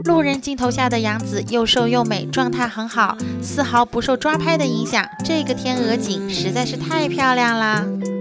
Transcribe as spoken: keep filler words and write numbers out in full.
路人镜头下的杨紫又瘦又美，状态很好，丝毫不受抓拍的影响。这个天鹅颈实在是太漂亮啦！